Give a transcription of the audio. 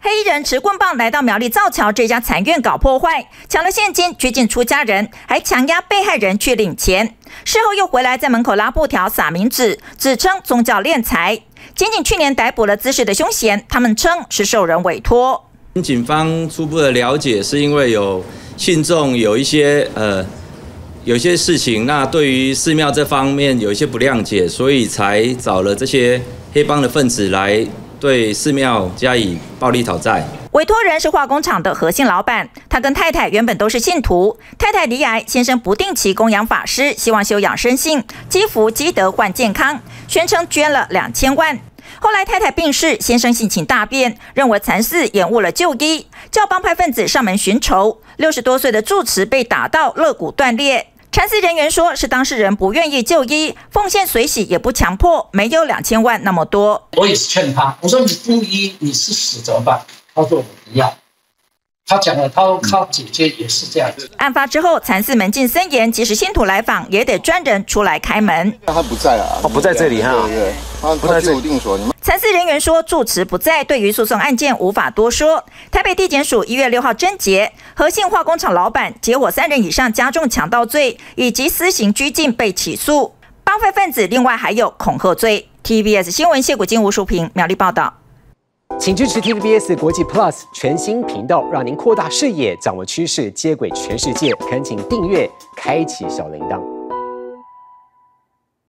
黑衣人持棍棒来到苗栗造桥这家残院搞破坏，抢了现金，拘禁出家人，还强压被害人去领钱。事后又回来在门口拉布条撒冥纸，指称宗教敛财。检警去年逮捕了滋事的凶嫌，他们称是受人委托。 警方初步的了解，是因为有信众有一些事情，那对于寺庙这方面有一些不谅解，所以才找了这些黑帮的分子来对寺庙加以暴力讨债。 委托人是化工厂的核心老板，他跟太太原本都是信徒，太太罹癌，先生不定期供养法师，希望修养生性，积福积德换健康，宣称捐了2000万。后来太太病逝，先生性情大变，认为禅寺延误了就医，叫帮派分子上门寻仇。60多岁的住持被打到肋骨断裂。禅寺人员说是当事人不愿意就医，奉献随喜也不强迫，没有2000万那么多。 我也是劝他，我说你不医你是死怎么办？他说我不要。他讲了，他姐姐也是这样子。 案发之后，禅寺门禁森严，即使信徒来访，也得专人出来开门。 他不在啊， 他不在这里哈。 对，他不居无定所。 禅寺人员说，住持不在，对于诉讼案件无法多说。台北地检署1月6号侦结，和信化工厂老板结伙3人以上加重强盗罪以及私刑拘禁被起诉，帮派分子另外还有恐吓罪。TVBS 新闻谢谷金吴淑萍苗栗报道。 请支持 TVBS 国际 Plus 全新频道，让您扩大视野，掌握趋势，接轨全世界。恳请订阅，开启小铃铛。